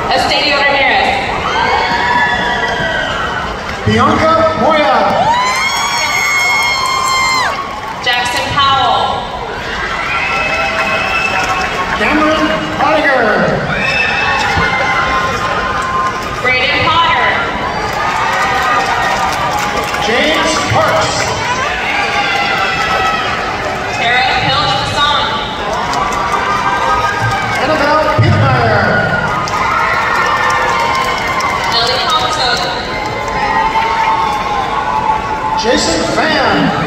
Bianca Moya. Jackson Powell. Cameron Pottinger. Braden Potter. James Parks. Tara Pilch-Masson. Annabelle Pittmeyer. Lily Thompson. Jason Fan.